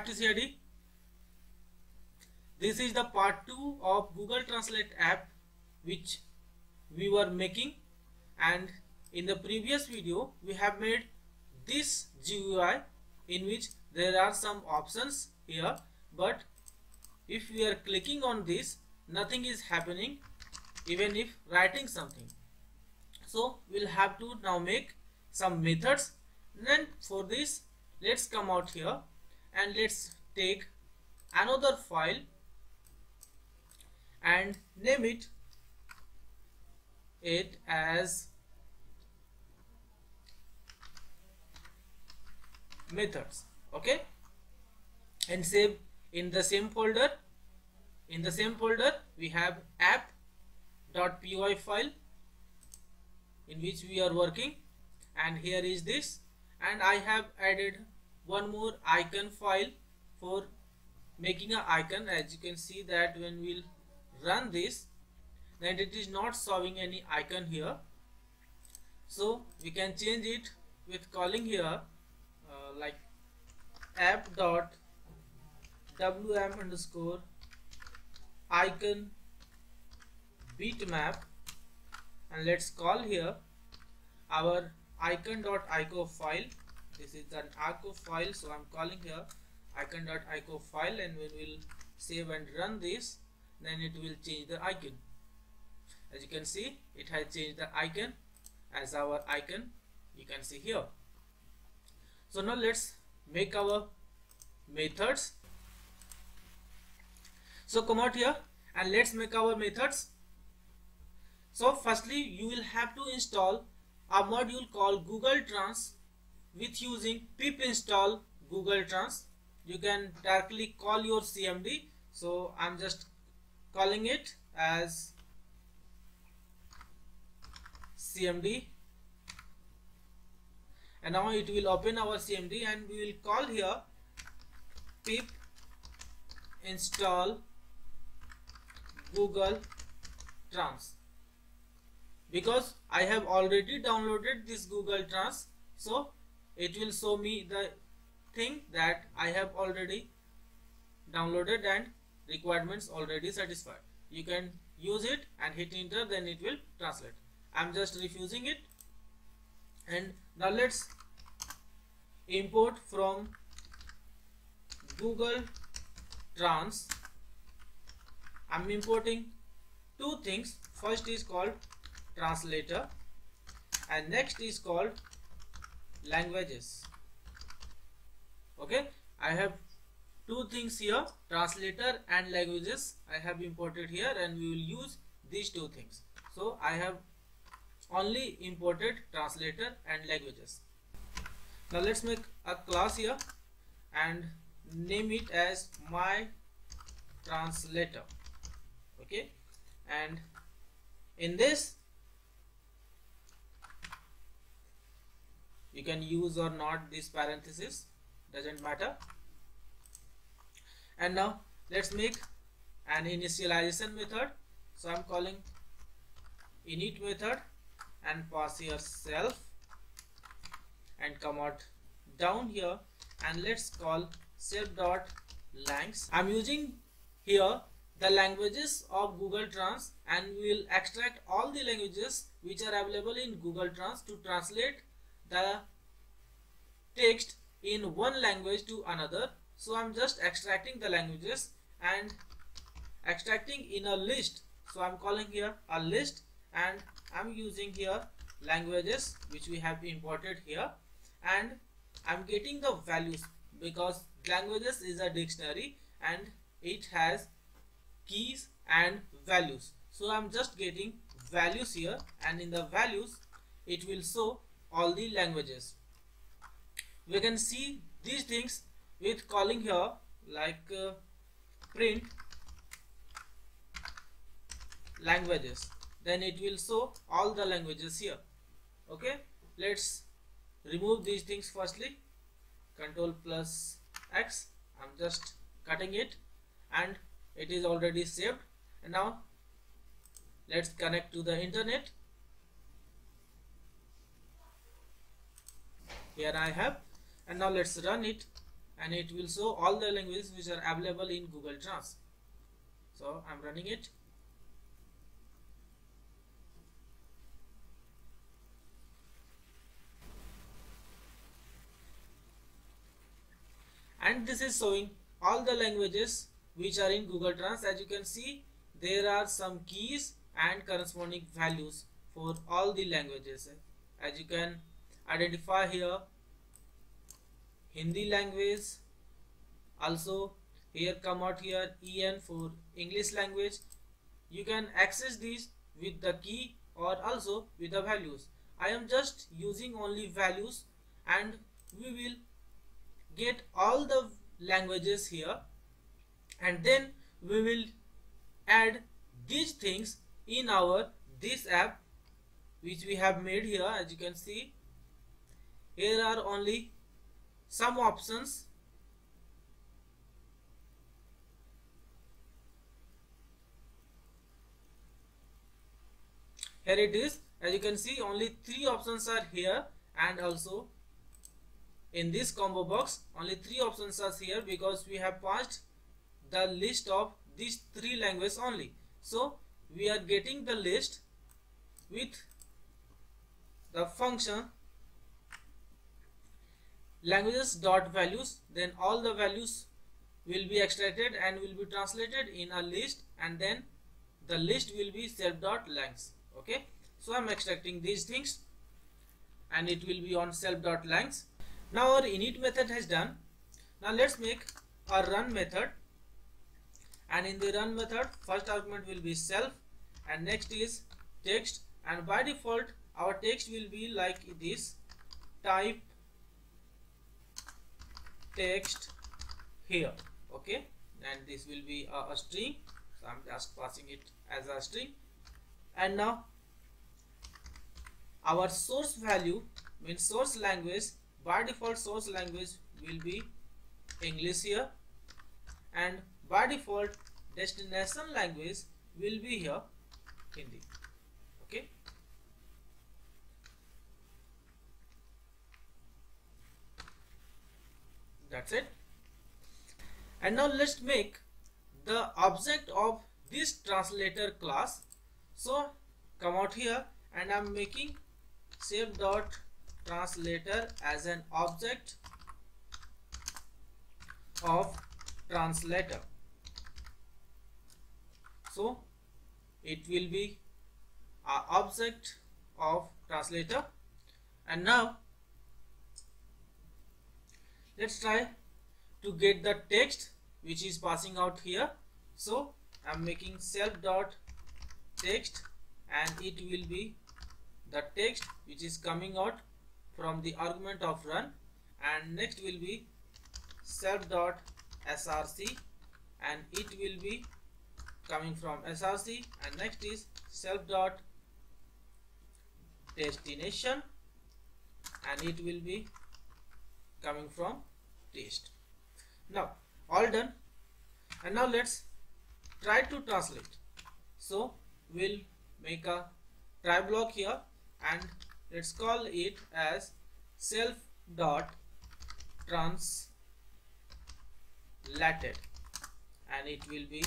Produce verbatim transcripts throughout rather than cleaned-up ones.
practice ready. This is the part two of Google Translate app which we were making, and in the previous video we have made this G U I in which there are some options here, but if we are clicking on this, nothing is happening even if writing something. So we'll have to now make some methods. Then for this, let's come out here and let's take another file and name it it as methods. Okay, and save in the same folder. In the same folder we have app.py file in which we are working, and here is this, and I have added one more icon file for making an icon. As you can see that when we'll run this, then it is not showing any icon here, so we can change it with calling here uh, like app.wm underscore icon bitmap, and let's call here our icon.ico file. This is an ico file, so I'm calling here icon.ico file, and when we'll save and run this, then it will change the icon. As you can see, it has changed the icon as our icon, you can see here. So now let's make our methods. So come out here and let's make our methods. So firstly you will have to install a module called Google Trans with using pip install Google Trans. You can directly call your C M D, so I'm just calling it as C M D, and now it will open our C M D, and we will call here pip install Google Trans. Because I have already downloaded this Google Trans, so it will show me the thing that I have already downloaded and requirements already satisfied. You can use it and hit enter, then it will translate. I'm just refusing it. And now let's import from Google Trans. I'm importing two things. First is called translator and next is called languages. Okay, I have two things here, translator and languages. I have imported here, and we will use these two things. So I have only imported translator and languages. Now let's make a class here and name it as my translator. Okay, and in this you can use or not this parenthesis, doesn't matter. And now let's make an initialization method. So I'm calling init method and pass here self, and come out down here and let's call self.langs. I'm using here the languages of Google Trans, and we will extract all the languages which are available in Google Trans to translate the text in one language to another. So I'm just extracting the languages and extracting in a list. So I'm calling here a list, and I'm using here languages which we have imported here, and I'm getting the values because languages is a dictionary and it has keys and values. So I'm just getting values here, and in the values it will show all the languages. We can see these things with calling here like uh, print languages, then it will show all the languages here. Okay, let's remove these things firstly. Control plus X, I'm just cutting it, and it is already saved. And now let's connect to the internet. Here I have, and now let's run it and it will show all the languages which are available in Google Trans. So I'm running it. And this is showing all the languages which are in Google Trans. As you can see, there are some keys and corresponding values for all the languages. As you can identify here, Hindi language, also here come out here E N for English language. You can access these with the key or also with the values. I am just using only values, and we will get all the languages here, and then we will add these things in our this app which we have made here. As you can see, here are only some options. Here it is. As you can see, only three options are here, and also in this combo box only three options are here because we have passed the list of these three languages only. So we are getting the list with the function languages dot values. Then all the values will be extracted and will be translated in a list, and then the list will be self dot lengths. Okay, so I'm extracting these things and it will be on self dot lengths. Now our init method has done. Now let's make a run method, and in the run method first argument will be self and next is text, and by default our text will be like this: type text here. Okay, and this will be a, a string, so I'm just passing it as a string. And now our source value means source language. By default source language will be English here, and by default destination language will be here Hindi. Okay, that's it. And now let's make the object of this translator class. So come out here, and I'm making shape dot translator as an object of translator. So it will be an object of translator. And now let's try to get the text which is passing out here. So I'm making self dot text, and it will be the text which is coming out from the argument of run, and next will be self dot src, and it will be coming from src, and next is self dot destination, and it will be coming from test. Now all done, and now let's try to translate. So we'll make a try block here, and let's call it as self dot translated, and it will be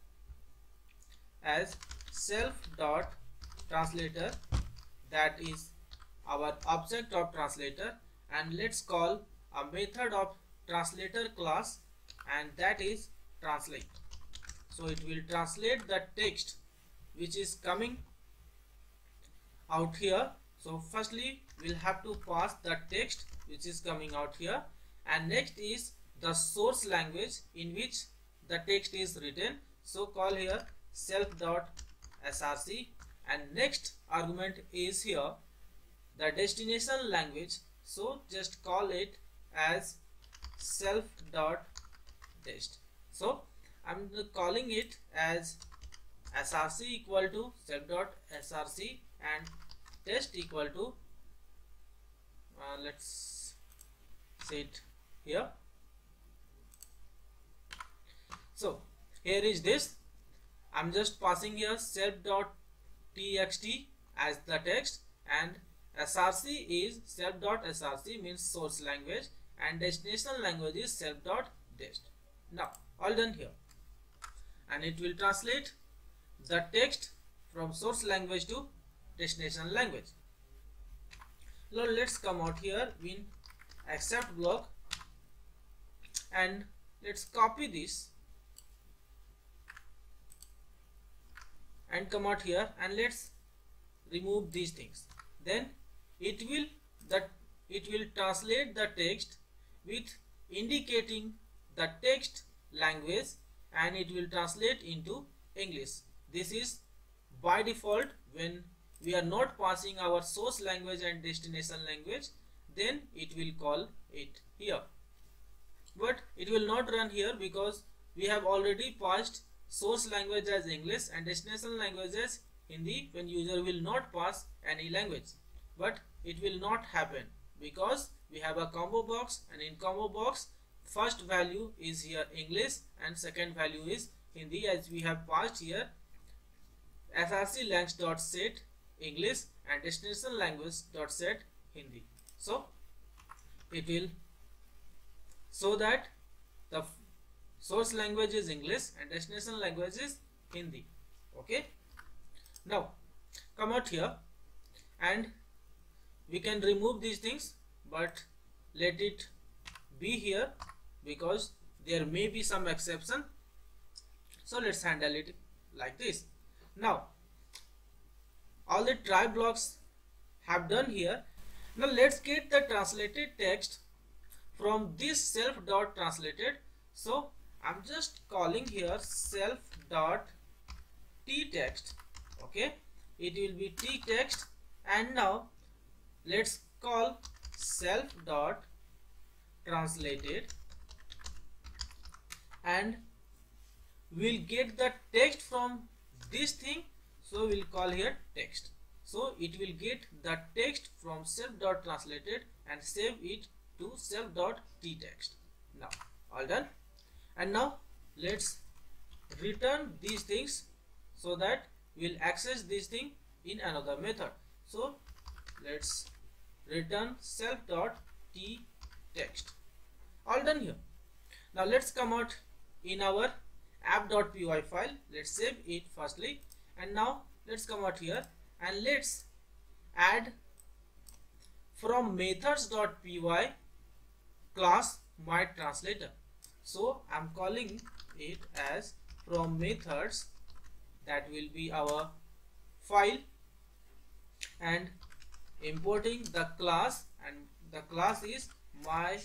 as self dot translator, that is our object of translator. And let's call a method of translator class, and that is translate. So it will translate the text which is coming out here. So firstly we'll have to pass the text which is coming out here, and next is the source language in which the text is written. So call here self dot src, and next argument is here the destination language. So just call it as self dot test. So I'm calling it as src equal to self dot src and test equal to uh, let's say it here. So here is this. I'm just passing here self dot txt as the text, and src is self dot src means source language, and destination language is self dot dest. Now all done here, and it will translate the text from source language to destination language. Now let's come out here in accept block and let's copy this and come out here and let's remove these things. Then it will that it will translate the text with indicating the text language, and it will translate into English. This is by default when we are not passing our source language and destination language, then it will call it here. But it will not run here because we have already passed source language as English and destination language as Hindi when user will not pass any language. But it will not happen because we have a combo box, and in combo box first value is here English and second value is Hindi, as we have passed here src langs dot set English and destination language dot set Hindi. So it will so that the source language is English and destination language is Hindi. Okay, now come out here and we can remove these things, but let it be here because there may be some exception. So let's handle it like this. Now all the try blocks have done here. Now let's get the translated text from this self dot translated. So I'm just calling here self dot t text. Okay, it will be t text, and now let's call self dot translated, and we'll get the text from this thing. So we'll call here text. So it will get the text from self dot translated and save it to self dot t text. Now all done, and now let's return these things so that we'll access this thing in another method. So let's return self dot t text. All done here. Now let's come out in our app dot py file. Let's save it firstly, and now let's come out here and let's add from methods dot py class my translator. So I'm calling it as from methods, that will be our file, and importing the class, and the class is my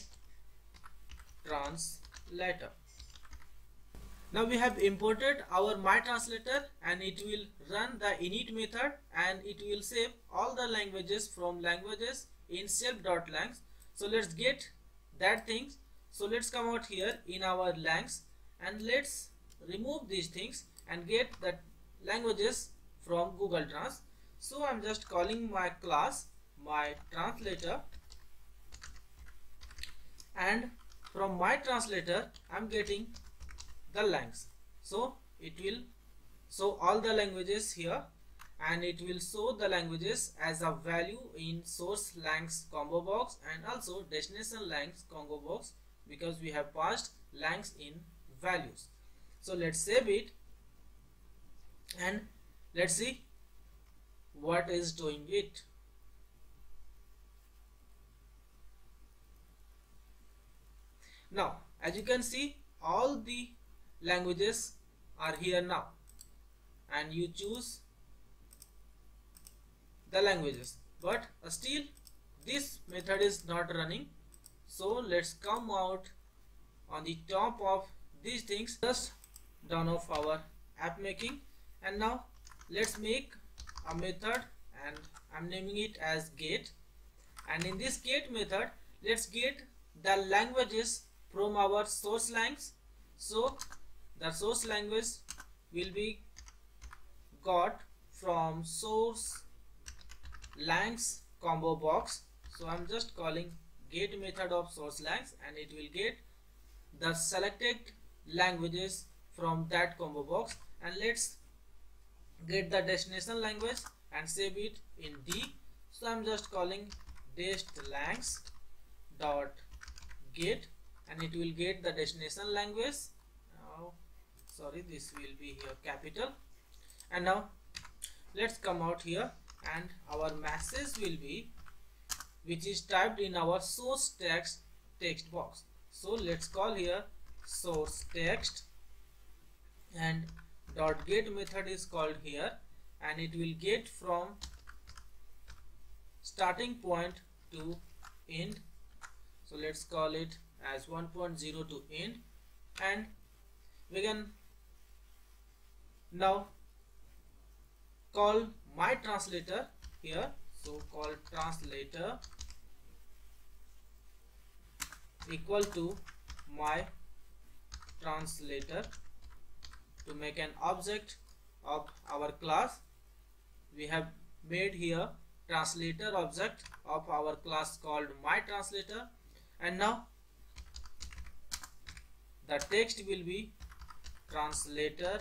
translator. Now we have imported our my translator, and it will run the init method and it will save all the languages from languages in self.langs. So let's get that things. So let's come out here in our langs and let's remove these things and get the languages from Google Trans. So I'm just calling my class my translator, and from my translator I'm getting the langs. So it will show all the languages here, and it will show the languages as a value in source langs combo box and also destination langs combo box, because we have passed langs in values. So let's save it and let's see what is doing it. Now as you can see, all the languages are here now, and you choose the languages, but still this method is not running. So let's come out on the top of these things, just down of our app making, and now let's make a method, and I'm naming it as get, and in this get method let's get the languages from our source langs. So the source language will be got from source langs combo box. So I'm just calling get method of source langs, and it will get the selected languages from that combo box, and let's get the destination language and save it in D. So I'm just calling dest langs dot get, and it will get the destination language. Now sorry, this will be here capital. And now let's come out here, and our message will be, which is typed in our source text text box. So let's call here source text, and dot get method is called here, and it will get from starting point to end. So let's call it as one point zero to end, and we can now call my translator here. So call translator equal to my translator to make an object of our class. We have made here translator object of our class called my translator, and now the text will be translator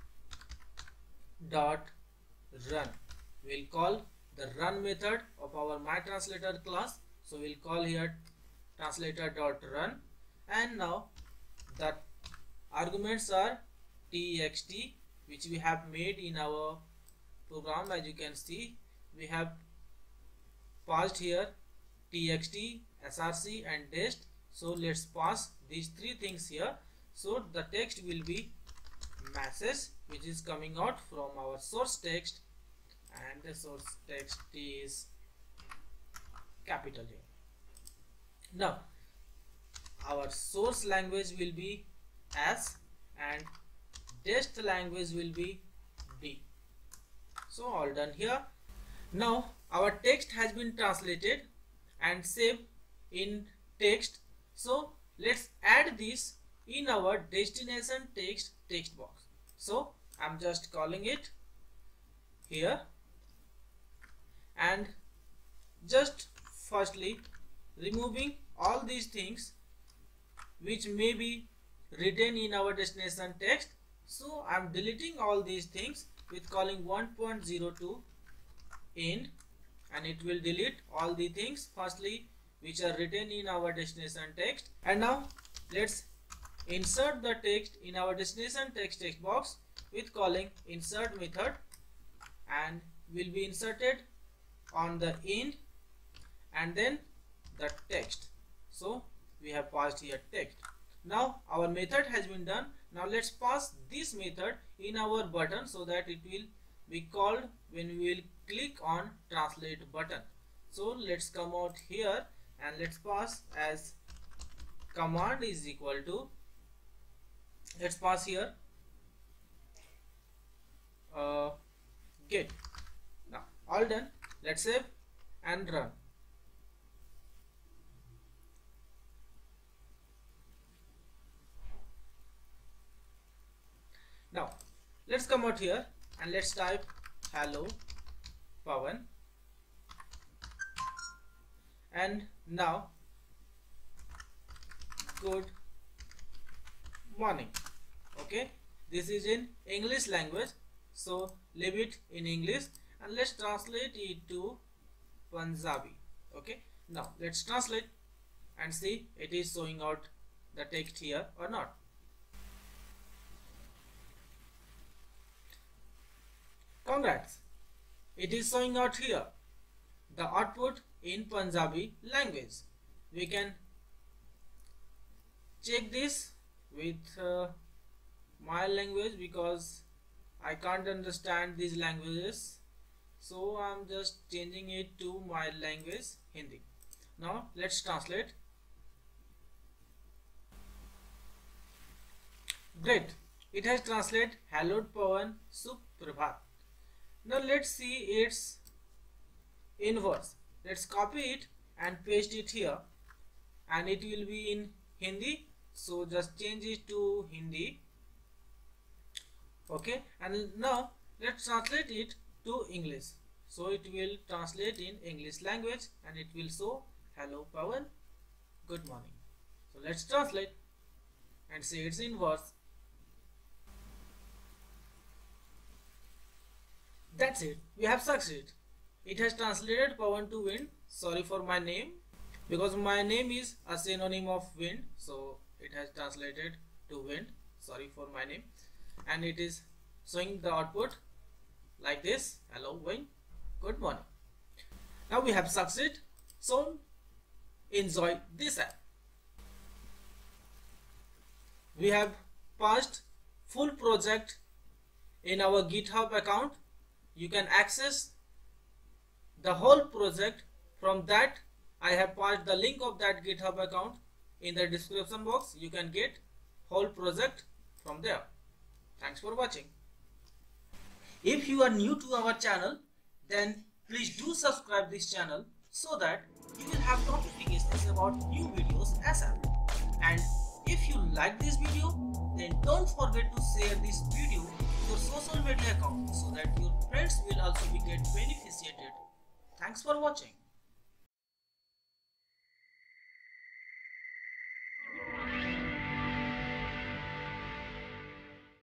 dot run. We'll call the run method of our my translator class. So we'll call here translator dot run, and now the arguments are txt, which we have made in our program. As you can see, we have passed here txt, src and test. So let's pass these three things here. So the text will be message, which is coming out from our source text, and the source text is capital here. Now our source language will be S, and test language will be D. So all done here. Now our text has been translated and saved in text. So let's add this in our destination text text box. So I'm just calling it here, and just firstly removing all these things which may be written in our destination text. So I'm deleting all these things with calling one point zero to end, and it will delete all the things firstly which are written in our destination text. And now let's insert the text in our destination text text box with calling insert method, and will be inserted on the end and then the text. So we have passed here text. Now our method has been done. Now let's pass this method in our button so that it will be called when we will click on translate button. So let's come out here and let's pass as command is equal to, let's pass here uh, get. Now all done. Let's save and run. Now let's come out here and let's type hello Pawan, and now good morning. Okay, this is in English language, so leave it in English and let's translate it to Punjabi. Okay, now let's translate and see it is showing out the text here or not. Congrats, it is showing out here the output in Punjabi language. We can check this with uh, my language because I can't understand these languages, so I'm just changing it to my language, Hindi. Now let's translate. Great, it has translated hello Pawan, Suprabhat. Now let's see its inverse. Let's copy it and paste it here, and it will be in Hindi, so just change it to Hindi. Okay, and now let's translate it to English. So it will translate in English language and it will show hello Pawan, good morning. So let's translate and see its inverse. That's it, we have succeeded. It has translated Pawan to win, sorry for my name. because my name is a synonym of wind, so it has translated to wind. Sorry for my name. And it is showing the output like this. Hello wind, good morning. Now we have succeeded, so enjoy this app. We have passed full project in our GitHub account. You can access the whole project from that. I have passed the link of that GitHub account in the description box. You can get whole project from there. Thanks for watching. If you are new to our channel, then please do subscribe this channel so that you will have notifications about new videos ASAP. And if you like this video, then don't forget to share this video to your social media account so that your friends will also be get beneficiated. Thanks for watching.